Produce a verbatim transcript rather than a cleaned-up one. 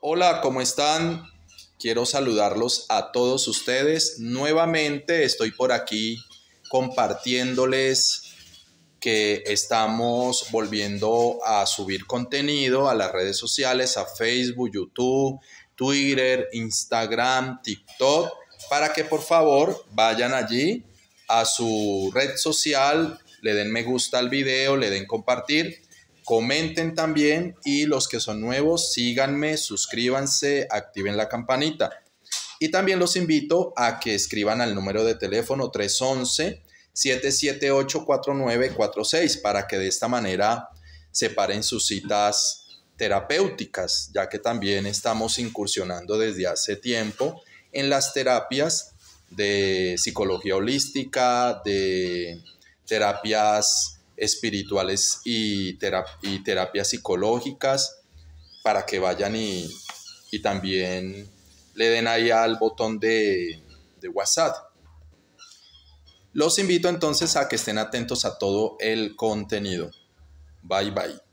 Hola, ¿cómo están? Quiero saludarlos a todos ustedes. Nuevamente estoy por aquí compartiéndoles que estamos volviendo a subir contenido a las redes sociales, a Facebook, YouTube, Twitter, Instagram, TikTok, para que por favor vayan allí a su red social, le den me gusta al video, le den compartir. Comenten también y los que son nuevos, síganme, suscríbanse, activen la campanita. Y también los invito a que escriban al número de teléfono tres once, siete siete ocho, cuatro nueve cuatro seis para que de esta manera separen sus citas terapéuticas, ya que también estamos incursionando desde hace tiempo en las terapias de psicología holística, de terapias espirituales y, terap y terapias psicológicas, para que vayan y, y también le den ahí al botón de, de WhatsApp. Los invito entonces a que estén atentos a todo el contenido. Bye bye.